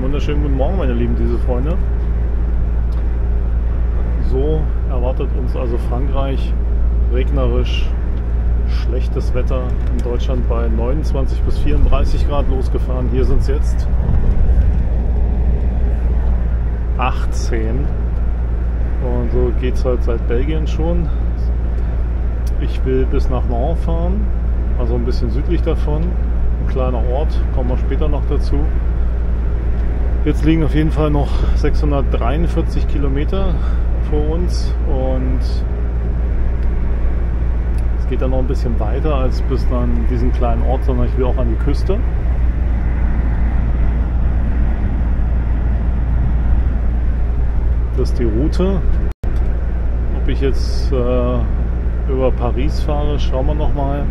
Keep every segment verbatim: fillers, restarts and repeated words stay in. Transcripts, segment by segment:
Einen wunderschönen guten Morgen, meine lieben Dieselfreunde. So erwartet uns also Frankreich, regnerisch, schlechtes Wetter, in Deutschland bei neunundzwanzig bis vierunddreißig Grad losgefahren. Hier sind es jetzt achtzehn und so geht es halt seit Belgien schon. Ich will bis nach Nantes fahren, also ein bisschen südlich davon, ein kleiner Ort, kommen wir später noch dazu. Jetzt liegen auf jeden Fall noch sechshundertdreiundvierzig Kilometer vor uns und es geht dann noch ein bisschen weiter als bis dann diesen kleinen Ort, sondern ich will auch an die Küste. Das ist die Route. Ob ich jetzt äh, über Paris fahre, schauen wir noch mal.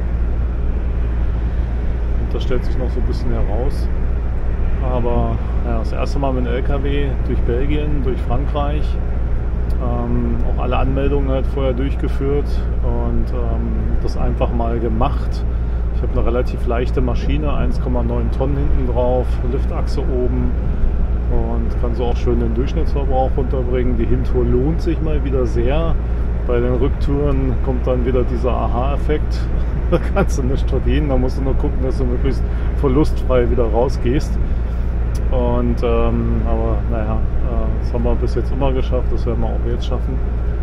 Und das stellt sich noch so ein bisschen heraus. Aber ja, das erste Mal mit dem L K W durch Belgien, durch Frankreich. Ähm, auch alle Anmeldungen halt vorher durchgeführt und ähm, das einfach mal gemacht. Ich habe eine relativ leichte Maschine, eins Komma neun Tonnen hinten drauf, Liftachse oben und kann so auch schön den Durchschnittsverbrauch runterbringen. Die Hintour lohnt sich mal wieder sehr. Bei den Rücktouren kommt dann wieder dieser Aha-Effekt. Da kannst du nicht verdienen, da musst du nur gucken, dass du möglichst verlustfrei wieder rausgehst. Und ähm, aber naja, äh, das haben wir bis jetzt immer geschafft, das werden wir auch jetzt schaffen.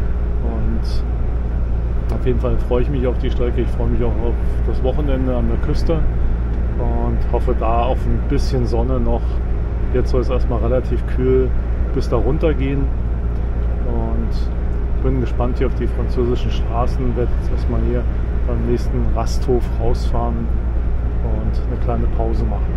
Und auf jeden Fall freue ich mich auf die Strecke, ich freue mich auch auf das Wochenende an der Küste und hoffe da auf ein bisschen Sonne noch. Jetzt soll es erstmal relativ kühl bis da runter gehen und bin gespannt hier auf die französischen Straßen, werde jetzt erstmal hier beim nächsten Rasthof rausfahren und eine kleine Pause machen.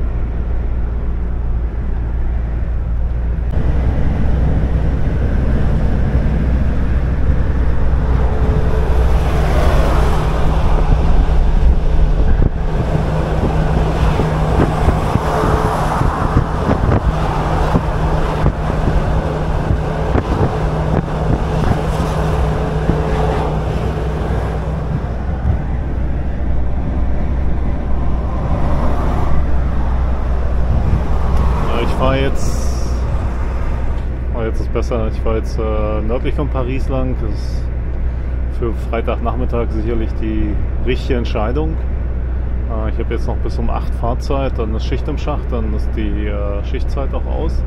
Jetzt, oh jetzt ist besser, ich fahre jetzt äh, nördlich von Paris lang. Das ist für Freitagnachmittag sicherlich die richtige Entscheidung. Äh, ich habe jetzt noch bis um acht Fahrzeit, dann ist Schicht im Schacht, dann ist die äh, Schichtzeit auch aus.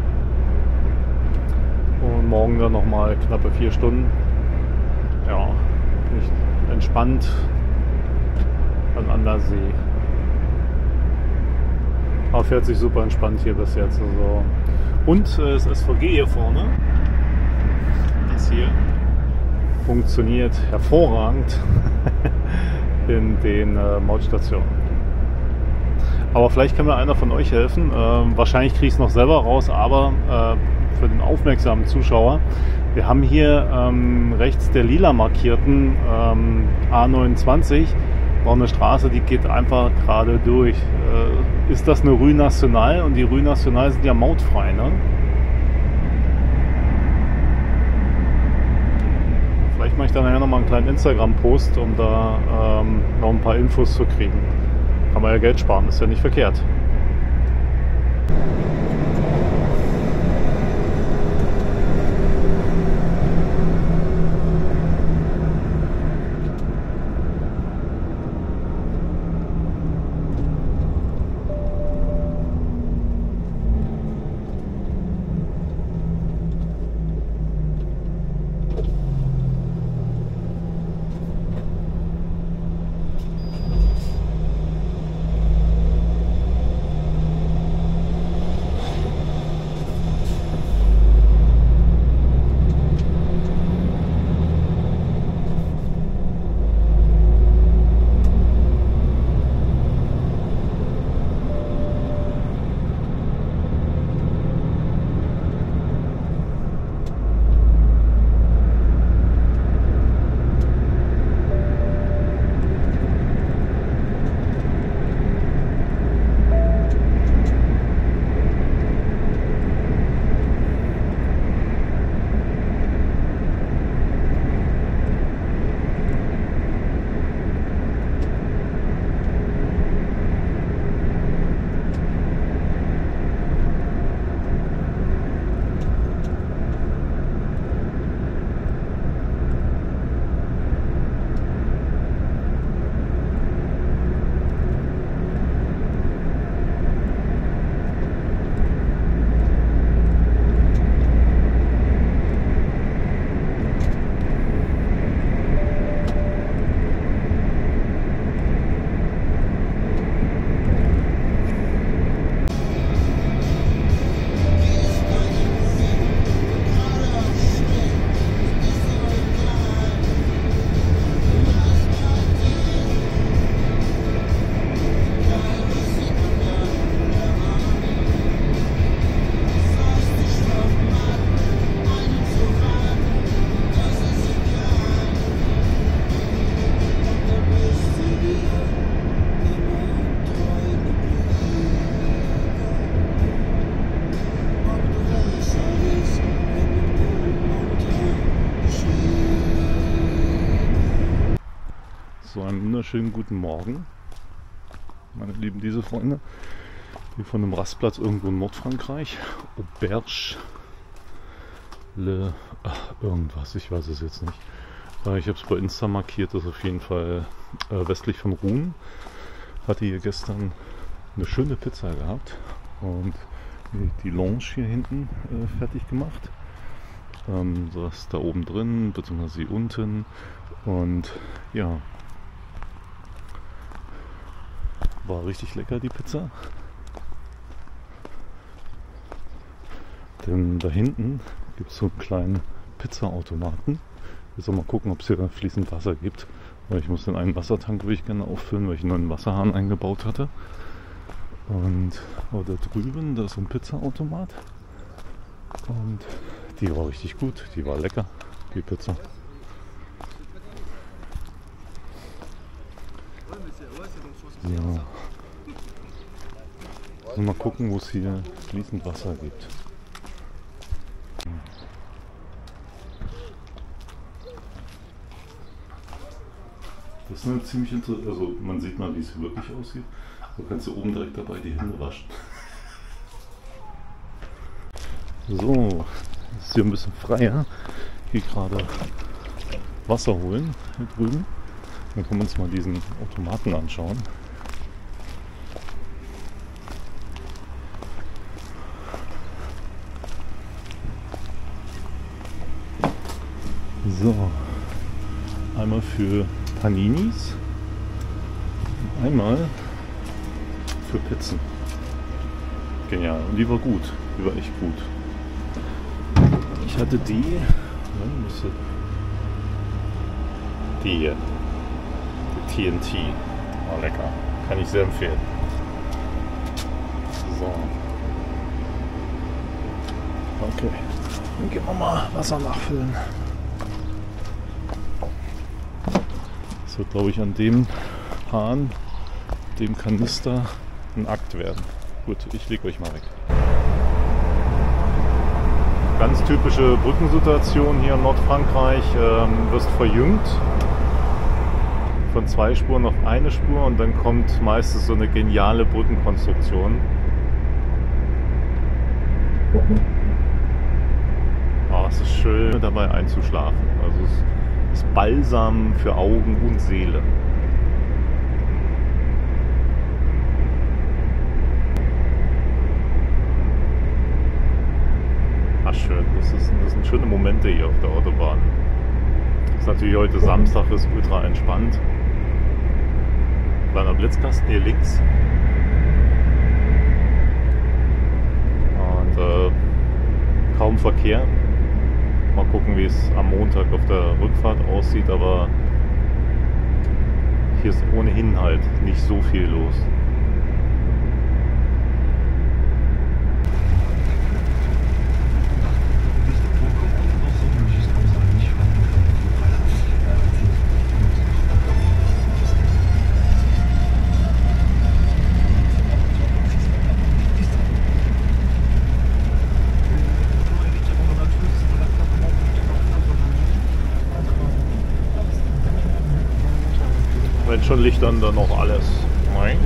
Und morgen dann nochmal knappe vier Stunden. Ja, nicht entspannt dann an der See. Aber fährt sich super entspannt hier bis jetzt. Also. Und äh, das S V G hier vorne, das hier funktioniert hervorragend in den äh, Mautstationen. Aber vielleicht kann mir einer von euch helfen. Äh, wahrscheinlich kriege ich es noch selber raus, aber äh, für den aufmerksamen Zuschauer, wir haben hier ähm, rechts der lila markierten ähm, A neunundzwanzig noch eine Straße, die geht einfach gerade durch. Äh, ist das eine Rue Nationale? Und die Rue Nationale sind ja mautfrei, ne? Vielleicht mache ich dann nachher nochmal einen kleinen Instagram-Post, um da ähm, noch ein paar Infos zu kriegen. Kann man ja Geld sparen, ist ja nicht verkehrt. wunderschönen guten Morgen, meine lieben Dieselfreunde, hier von einem Rastplatz irgendwo in Nordfrankreich, Auberge le ach, irgendwas, ich weiß es jetzt nicht. Ich habe es bei Insta markiert, das ist auf jeden Fall äh, westlich von Rouen. Hatte hier gestern eine schöne Pizza gehabt und die Lounge hier hinten äh, fertig gemacht. Ähm, so was da oben drin, beziehungsweise hier unten. Und ja, war richtig lecker die Pizza. Denn da hinten gibt es so einen kleinen Pizzaautomaten. Jetzt mal gucken, ob es hier fließend Wasser gibt. Weil ich muss den einen Wassertank würde ich gerne auffüllen, weil ich einen neuen Wasserhahn eingebaut hatte. Und oh, da drüben, da ist so ein Pizzaautomat. Und die war richtig gut, die war lecker, die Pizza. Ja. Mal gucken, wo es hier fließend Wasser gibt. Das ist eine ziemlich interessant, also man sieht mal, wie es wirklich aussieht. Du kannst hier oben direkt dabei die Hände waschen. So, ist hier ein bisschen freier. Hier gerade Wasser holen, hier drüben. Dann können wir uns mal diesen Automaten anschauen. So, einmal für Paninis und einmal für Pizzen. Genial, und die war gut, die war echt gut. Ich hatte die, die hier, die T N T, oh lecker, kann ich sehr empfehlen. So, okay, dann gehen wir mal Wasser nachfüllen. Das wird, glaube ich, an dem Hahn, dem Kanister, ein Akt werden. Gut, ich lege euch mal weg. Ganz typische Brückensituation hier in Nordfrankreich. Ähm, wirst verjüngt von zwei Spuren auf eine Spur und dann kommt meistens so eine geniale Brückenkonstruktion. Oh, es ist schön dabei einzuschlafen. Also es ist Balsam für Augen und Seele. Ach schön, das, ist, das sind schöne Momente hier auf der Autobahn. Das ist natürlich heute Samstag, ist ultra entspannt. Kleiner Blitzkasten hier links. Und äh, kaum Verkehr. Mal gucken, wie es am Montag auf der Rückfahrt aussieht, aber hier ist ohnehin halt nicht so viel los. Wenn schon Licht, dann dann noch alles. Nein.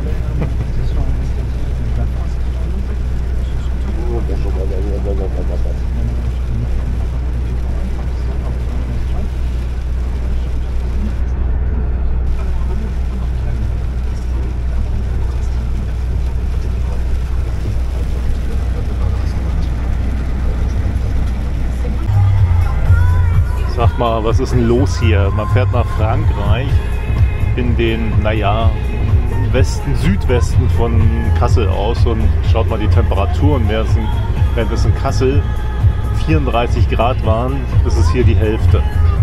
Sag mal, was ist denn los hier? Man fährt nach Frankreich in den, naja, Westen, Südwesten von Kassel aus und schaut mal die Temperaturen. Während es in Kassel vierunddreißig Grad waren, ist es hier die Hälfte.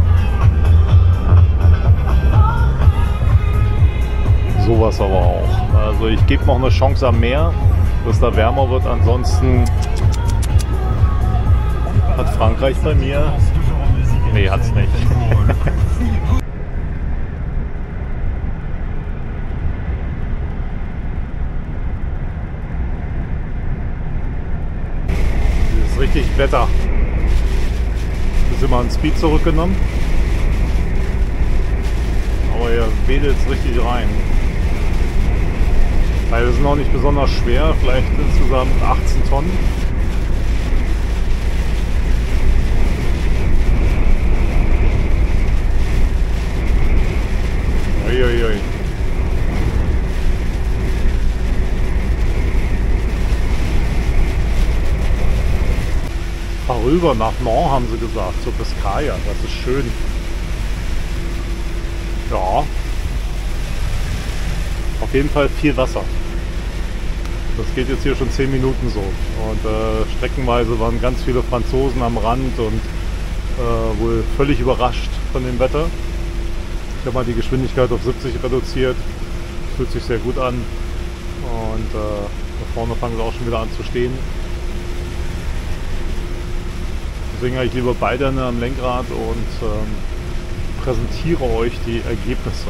Sowas aber auch. Also ich gebe noch eine Chance am Meer, dass da wärmer wird. Ansonsten hat Frankreich bei mir... Nee, hat's nicht. Das ist richtig Wetter. Jetzt sind wir an Speed zurückgenommen. aber ihr wedelt es richtig rein. Weil wir sind auch nicht besonders schwer, vielleicht insgesamt achtzehn Tonnen. Uiuiui. Fahr rüber nach Nantes, haben sie gesagt, zur Biscaya. Das ist schön. Ja. Auf jeden Fall viel Wasser. Das geht jetzt hier schon zehn Minuten so. Und äh, streckenweise waren ganz viele Franzosen am Rand und äh, wohl völlig überrascht von dem Wetter. Ich habe mal die Geschwindigkeit auf siebzig reduziert. Fühlt sich sehr gut an. Und äh, da vorne fangen sie auch schon wieder an zu stehen. Deswegen habe ich lieber beide am Lenkrad und ähm, präsentiere euch die Ergebnisse.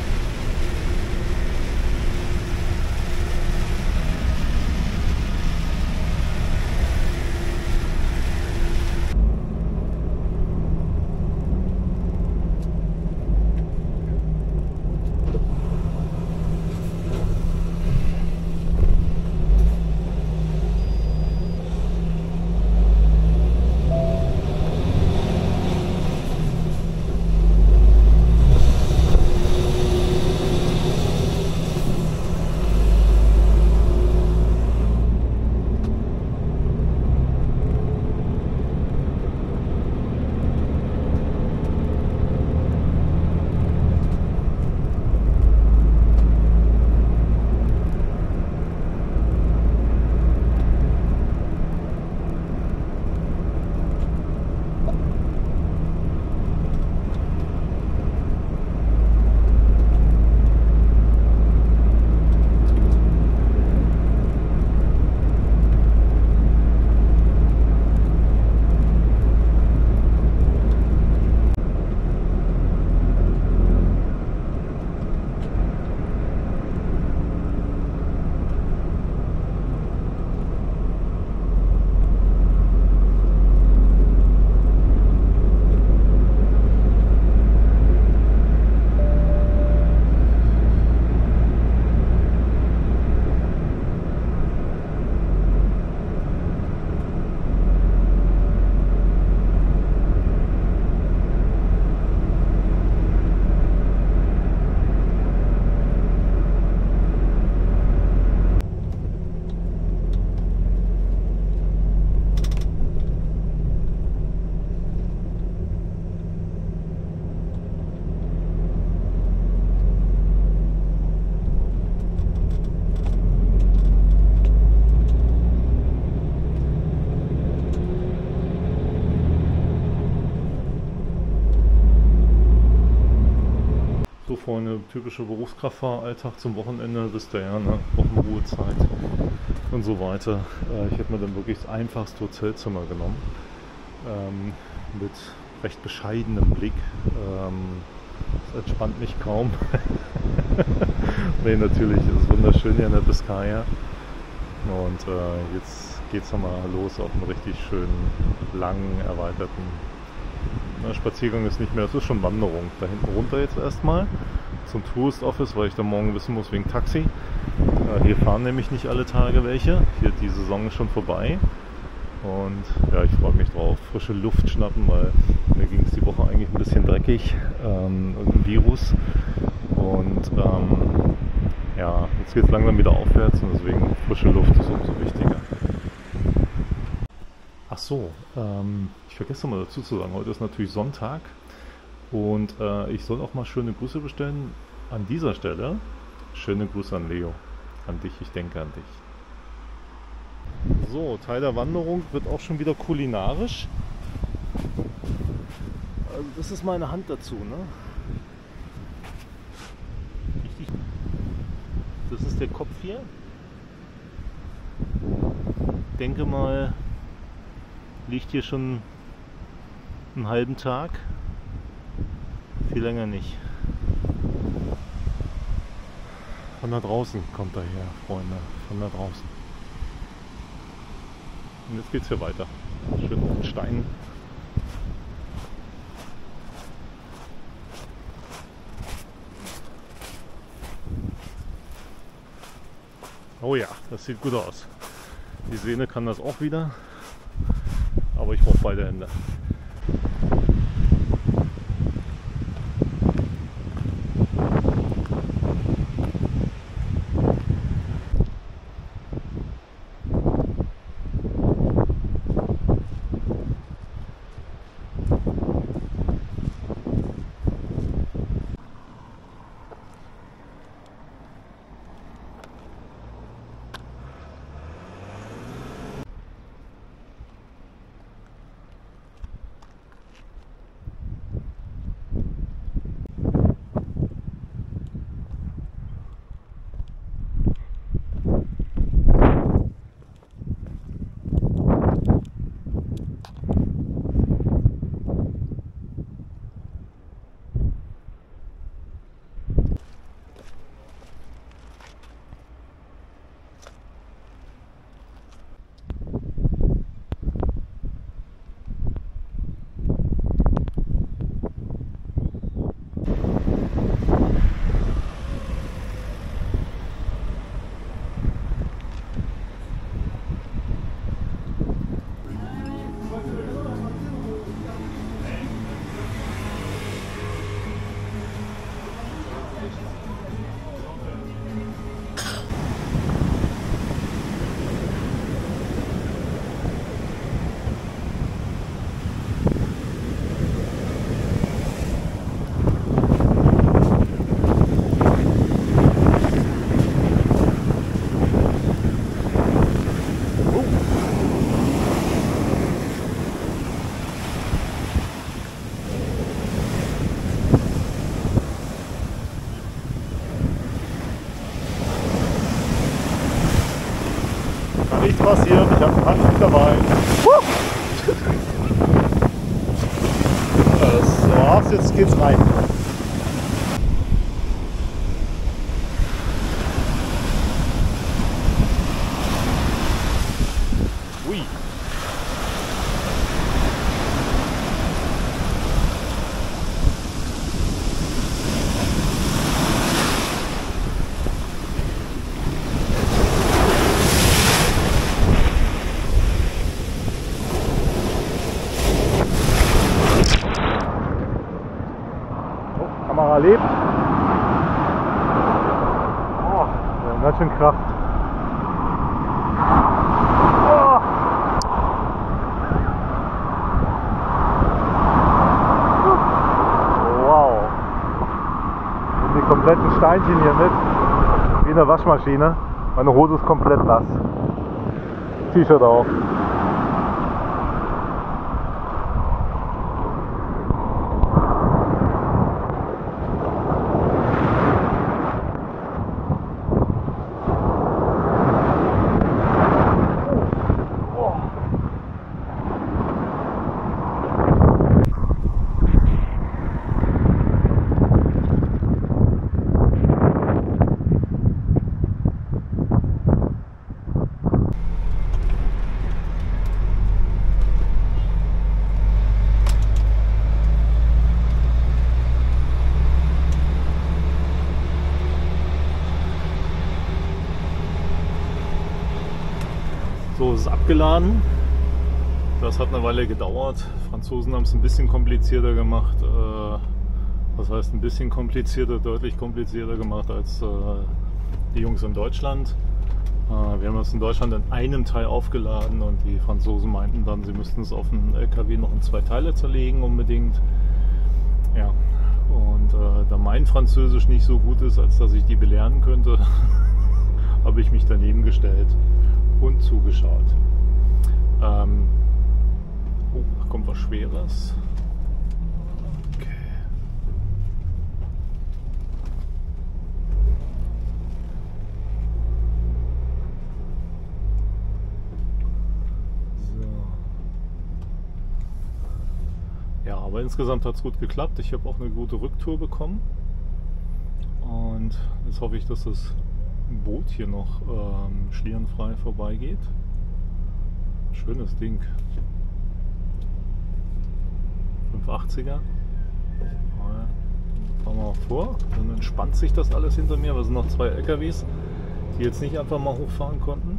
Eine typische Berufskraftfahralltag zum Wochenende, wisst ihr ja, ne? Wochenruhezeit und so weiter. Äh, ich hätte mir dann wirklich das einfachste Hotelzimmer genommen, ähm, mit recht bescheidenem Blick. Ähm, das entspannt mich kaum. Nee, natürlich ist es wunderschön hier in der Biscaya. Und äh, jetzt geht es nochmal los auf einen richtig schönen, langen, erweiterten Na, Spaziergang ist nicht mehr, es ist schon Wanderung. Da hinten runter jetzt erstmal zum Tourist Office, weil ich da morgen wissen muss wegen Taxi. Äh, hier fahren nämlich nicht alle Tage welche. Hier, die Saison ist schon vorbei. Und ja, ich freue mich drauf. Frische Luft schnappen, weil mir ging es die Woche eigentlich ein bisschen dreckig. Ähm, irgendein Virus. Und ähm, ja, jetzt geht es langsam wieder aufwärts und deswegen frische Luft ist umso wichtiger. Ach so, ähm, ich vergesse mal dazu zu sagen, heute ist natürlich Sonntag und äh, ich soll auch mal schöne Grüße bestellen. An dieser Stelle schöne Grüße an Leo, an dich, ich denke an dich. So, Teil der Wanderung wird auch schon wieder kulinarisch. Also das ist meine Hand dazu, ne? Richtig. Das ist der Kopf hier. Ich denke mal, liegt hier schon einen halben Tag, viel länger nicht. Von da draußen kommt er her, Freunde, von da draußen. Und jetzt geht's hier weiter, schön auf den Steinen. Oh ja, das sieht gut aus. Die Sehne kann das auch wieder, aber ich brauche beide Hände. Nichts passiert, ich habe ein Handtuch dabei. Das war's, jetzt geht's rein. Ui. Kamera lebt. Oh, wir haben ganz schön Kraft. Oh. Wow. Die kompletten Steinchen hier mit. Wie eine Waschmaschine. Meine Hose ist komplett nass. T-Shirt auch. So, es ist abgeladen. Das hat eine Weile gedauert. Die Franzosen haben es ein bisschen komplizierter gemacht. Was heißt ein bisschen komplizierter? Deutlich komplizierter gemacht als die Jungs in Deutschland. Wir haben es in Deutschland in einem Teil aufgeladen und die Franzosen meinten dann, sie müssten es auf den L K W noch in zwei Teile zerlegen unbedingt. Ja, und äh, da mein Französisch nicht so gut ist, als dass ich die belehren könnte, habe ich mich daneben gestellt und zugeschaut. Ähm, oh, da kommt was Schweres. Okay. So. Ja, aber insgesamt hat es gut geklappt. Ich habe auch eine gute Rücktour bekommen. Und jetzt hoffe ich, dass das Boot hier noch ähm, schlierenfrei vorbeigeht. Schönes Ding. fünfhundertachtziger. Fahren wir auch vor. Dann entspannt sich das alles hinter mir. Da sind noch zwei L K Ws, die jetzt nicht einfach mal hochfahren konnten.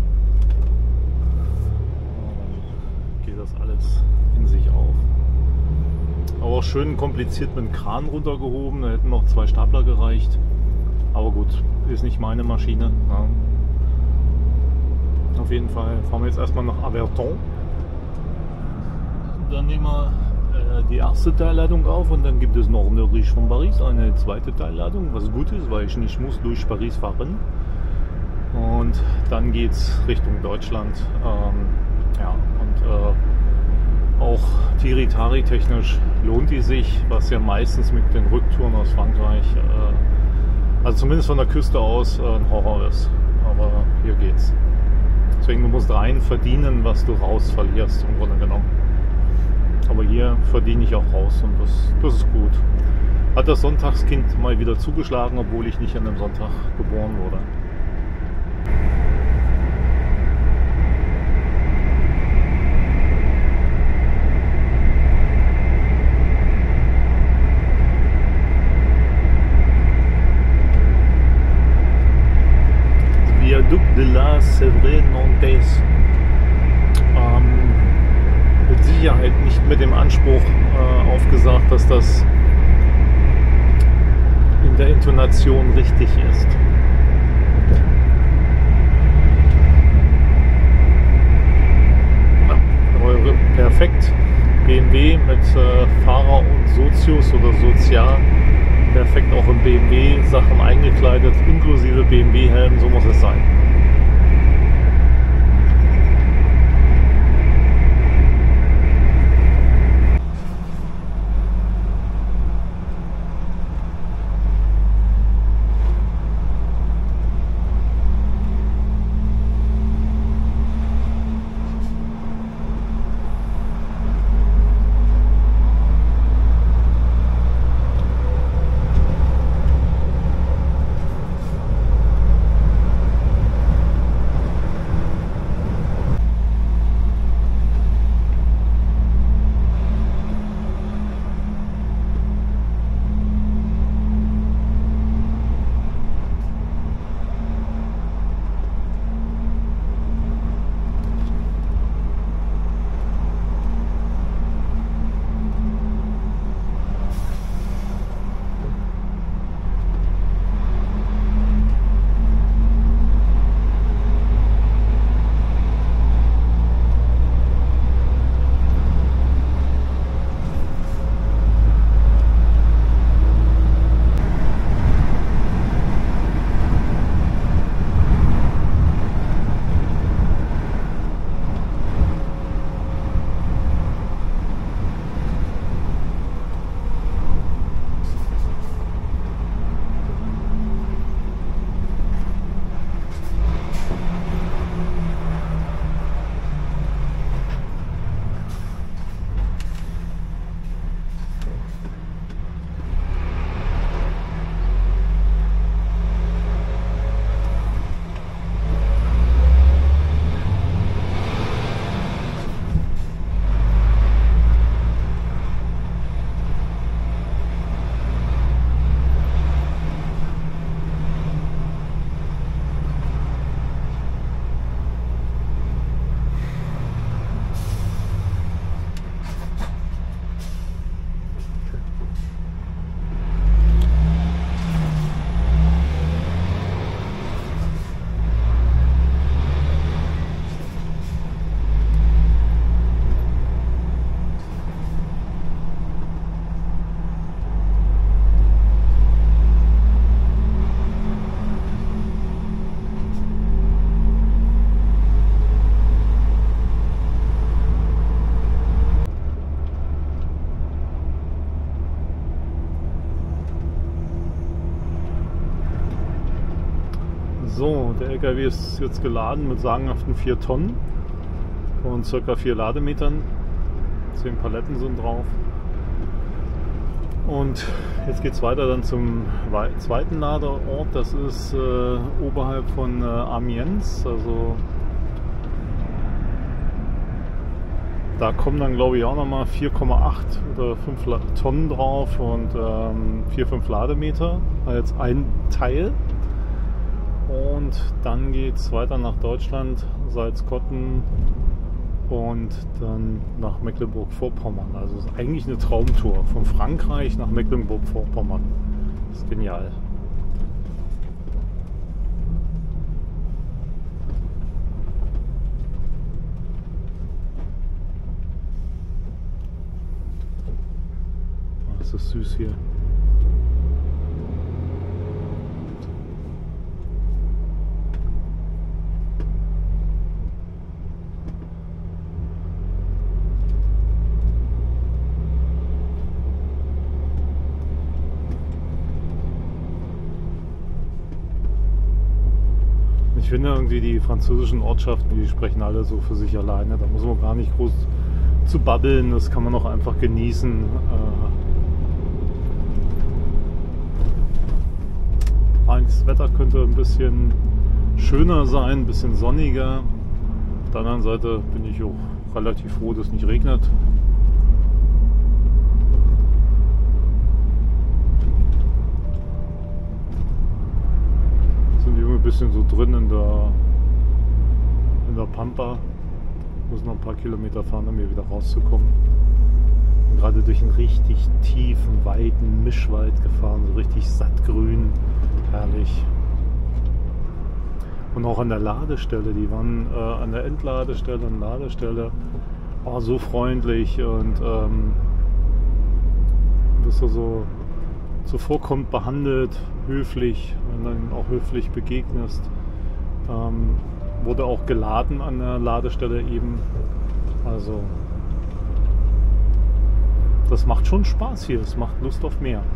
Dann geht das alles in sich auf. Aber auch schön kompliziert mit dem Kran runtergehoben, da hätten noch zwei Stapler gereicht. Aber gut, ist nicht meine Maschine. Ja. Auf jeden Fall fahren wir jetzt erstmal nach Averton. Dann nehmen wir äh, die erste Teilladung auf und dann gibt es noch nördlich von Paris eine zweite Teilladung, was gut ist, weil ich nicht muss durch Paris fahren. Und dann geht es Richtung Deutschland. Ähm, ja, und äh, auch Tiritari technisch lohnt die sich, was ja meistens mit den Rücktouren aus Frankreich, äh, also zumindest von der Küste aus, äh, ein Horror ist. Aber hier geht's. Deswegen, du musst rein verdienen, was du raus verlierst, im Grunde genommen. Aber hier verdiene ich auch raus und das, das ist gut. Hat das Sonntagskind mal wieder zugeschlagen, obwohl ich nicht an einem Sonntag geboren wurde. Viaduc de la Sèvres-Nantes. Ähm, mit Sicherheit nicht mit dem Anspruch äh, aufgesagt, dass das in der Intonation richtig ist. Ja, perfekt. B M W mit äh, Fahrer und Sozius oder Sozial. Perfekt auch in B M W-Sachen eingekleidet, inklusive B M W-Helm, so muss es sein. So, der L K W ist jetzt geladen mit sagenhaften vier Tonnen und ca. vier Lademetern. zehn Paletten sind drauf. Und jetzt geht es weiter dann zum zweiten Ladeort. Das ist äh, oberhalb von äh, Amiens. Also da kommen dann, glaube ich, auch nochmal vier Komma acht oder fünf Tonnen drauf und ähm, vier, fünf Lademeter als ein Teil. und dann geht es weiter nach Deutschland, Salzkotten und dann nach Mecklenburg-Vorpommern. Also es ist eigentlich eine Traumtour von Frankreich nach Mecklenburg-Vorpommern. Das ist genial. Das ist süß hier. Ich finde irgendwie die französischen Ortschaften, die sprechen alle so für sich alleine. Da muss man gar nicht groß zu babbeln, das kann man auch einfach genießen. Das Wetter könnte ein bisschen schöner sein, ein bisschen sonniger. Auf der anderen Seite bin ich auch relativ froh, dass es nicht regnet. Sind wir ein bisschen so drin in der, in der Pampa. Muss noch ein paar Kilometer fahren, um hier wieder rauszukommen. Bin gerade durch einen richtig tiefen, weiten Mischwald gefahren, so richtig sattgrün. Herrlich. Und auch an der Ladestelle, die waren äh, an der Entladestelle und Ladestelle oh, so freundlich und ähm, bist du so zuvorkommt behandelt, höflich, wenn du dann auch höflich begegnest. Ähm, wurde auch geladen an der Ladestelle eben. Also das macht schon Spaß hier, es macht Lust auf mehr.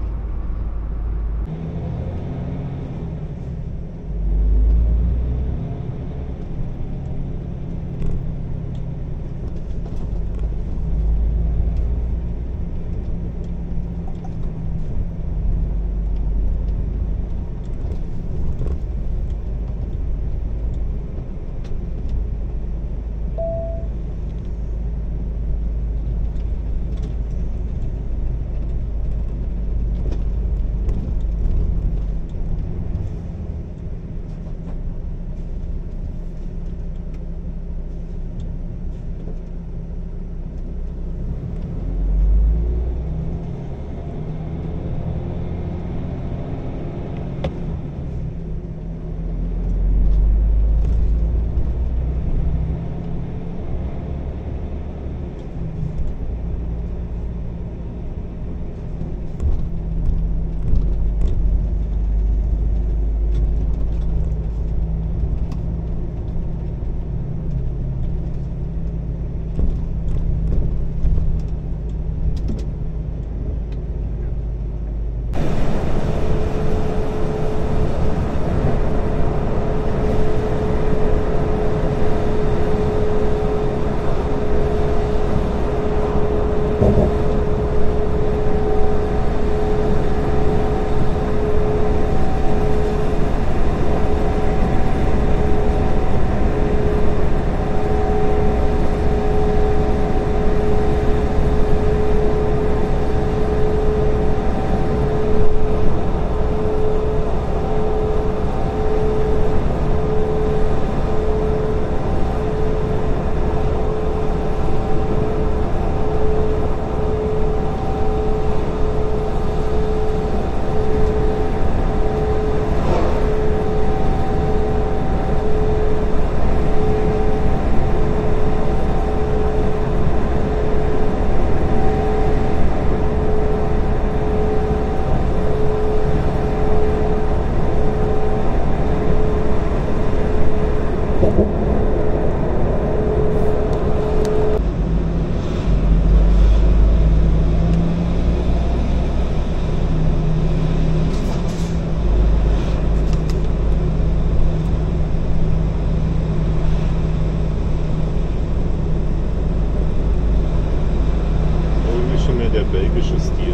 Der belgische Stil.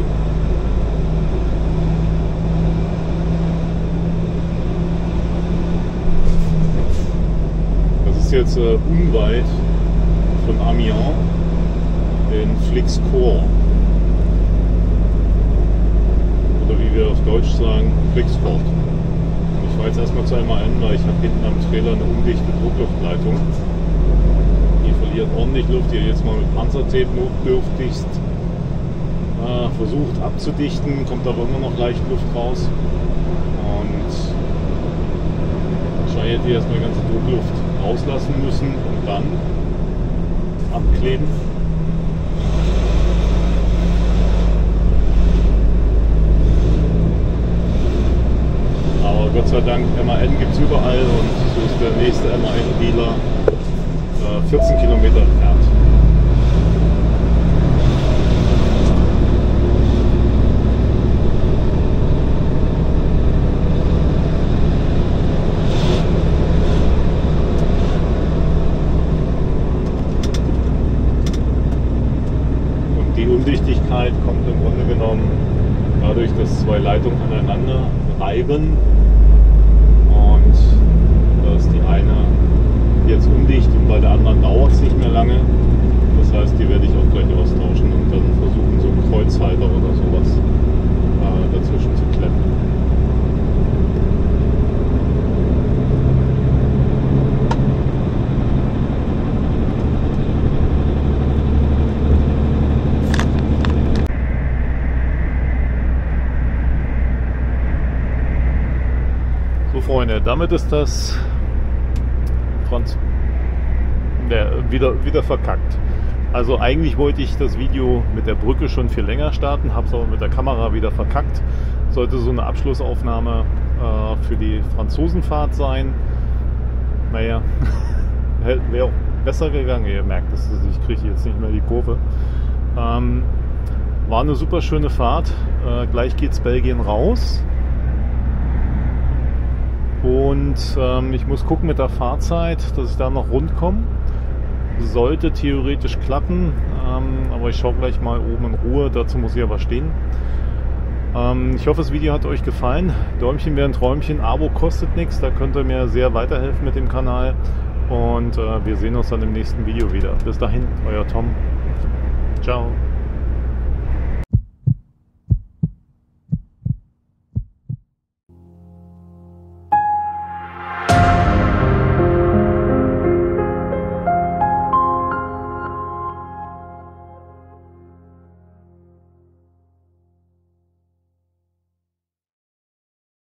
Das ist jetzt äh, unweit von Amiens in Flixcourt. Oder wie wir auf Deutsch sagen, Flixcourt. Ich fahre jetzt erstmal zu M A N, weil ich habe hinten am Trailer eine undichte Druckluftleitung. Die verliert ordentlich Luft, die jetzt mal mit Panzertape notdürftigst äh, versucht abzudichten, kommt aber immer noch leicht Luft raus. Und wahrscheinlich hätte ich erstmal die ganze Druckluft rauslassen müssen und dann abkleben. Aber Gott sei Dank, M A N gibt es überall und so ist der nächste M A N-Dealer äh, vierzehn Kilometer entfernt. Und die Undichtigkeit kommt im Grunde genommen dadurch, dass zwei Leitungen aneinander reiben. Und da ist die eine jetzt undicht und bei der anderen dauert es nicht mehr lange. Das heißt, die werde ich auch gleich austauschen und dann versuchen, so einen Kreuzhalter oder sowas äh, dazwischen zu klemmen. Freunde, damit ist das Franz der, wieder, wieder verkackt. Also eigentlich wollte ich das Video mit der Brücke schon viel länger starten, habe es aber mit der Kamera wieder verkackt. Sollte so eine Abschlussaufnahme äh, für die Franzosenfahrt sein. Naja, wäre auch besser gegangen. Ihr merkt, dass ich kriege jetzt nicht mehr die Kurve. Ähm, war eine super schöne Fahrt. Äh, gleich geht's Belgien raus. Und ähm, ich muss gucken mit der Fahrzeit, dass ich da noch rund komme. Sollte theoretisch klappen, ähm, aber ich schaue gleich mal oben in Ruhe, dazu muss ich aber stehen. Ähm, ich hoffe, das Video hat euch gefallen. Däumchen wäre ein Träumchen, Abo kostet nichts, da könnt ihr mir sehr weiterhelfen mit dem Kanal. Und äh, wir sehen uns dann im nächsten Video wieder. Bis dahin, euer Tom. Ciao.